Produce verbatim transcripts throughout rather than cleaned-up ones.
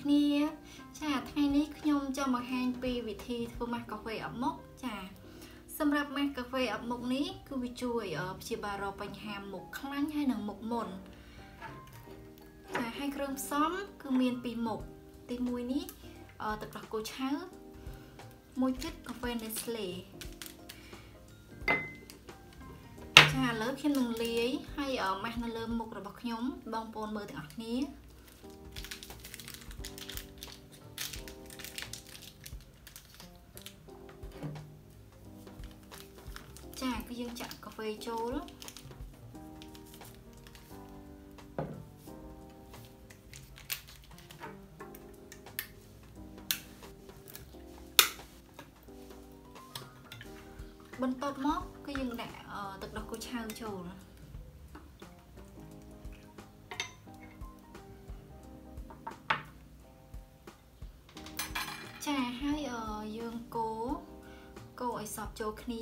គ្នាចាថ្ងៃនេះខ្ញុំចង់បង្ហាញពីវិធីធ្វើម៉ាស់កាហ្វេអបមុខចាសម្រាប់ម៉ាស់កាហ្វេអបមុខនេះគឺវាជួយព្យាបាលបញ្ហាមុខខ្លាញ់ហើយនិងមុខមុនចាហើយគ្រឿងផ្សំគឺមានពីរមុខទីមួយនេះទឹកដោះគោឆៅមួយទៀតកាហ្វេ Nestle ចាឥឡូវខ្ញុំនឹងលាយហើយម៉ាស់នៅលើមុខរបស់ខ្ញុំបងប្អូនមើលទាំងអស់គ្នាចាគឺយើងចាក់កាហ្វេចូលបន្ទាប់មកគឺយើងដាក់ទឹកដោះគោឆៅចូលចាហើយយើងកូរកូរឲ្យសព្វចូលគ្នា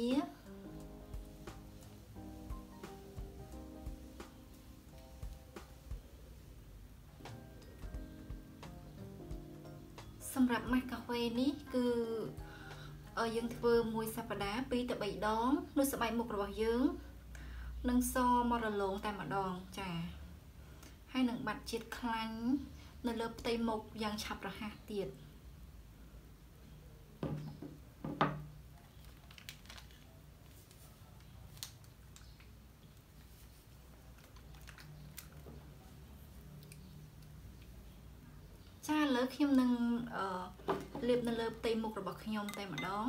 សម្រាប់ម៉ាស់កាហ្វេនេះគឺយើងធ្វើមួយសប្តាហ៍ពីរទៅបីដងនោះស្បែកមុខរបស់យើងនឹងសមករលោងតែម្ដងចាហើយនឹងបាត់ជាតិខ្លាញ់នៅលើផ្ទៃមុខយ៉ាងឆាប់រហ័សទៀតចាឥឡូវខ្ញុំនឹងលាបនៅលើផ្ទៃមុខរបស់ខ្ញុំតែម្ដង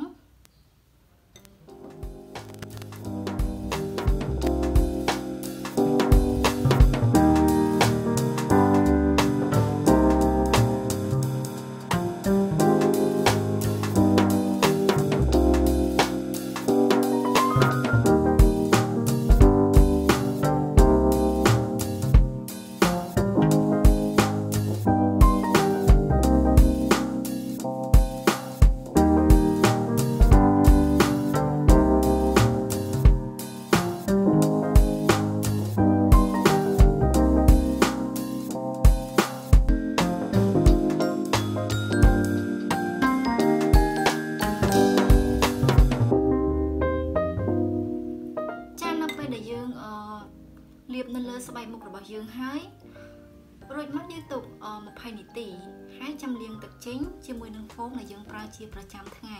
លាបនៅលើស្បែកមុខរបស់យើងហើយរួចមកយើងទុកยี่สิบនាទីហើយចាំលាងទឹកចេញជាមួយនឹងហ្វូមដែលយើងប្រើជាប្រចាំថ្ងៃ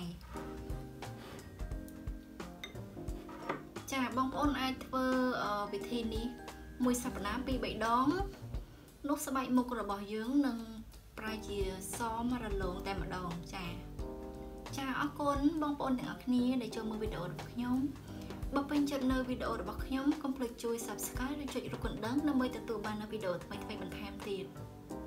ចាបងប្អូនអាចធ្វើវិធីនេះមួយសប្តាហ៍ពីរបីដងនោះស្បែកមុខរបស់យើងនឹងប្រែជាសមរលោងតែម្ដងចាចាអរគុណបងប្អូនទាំងអស់គ្នាដែលចូលមើលវីដេអូរបស់ខ្ញុំបើពេញចិត្តនៅវីដេអូរបស់ខ្ញុំកុំភ្លេចជួយ Subscribe និងចុចរូបកណ្ដឹងដើម្បីទទួលបាននូវវីដេអូថ្មីៗបន្ថែមទៀត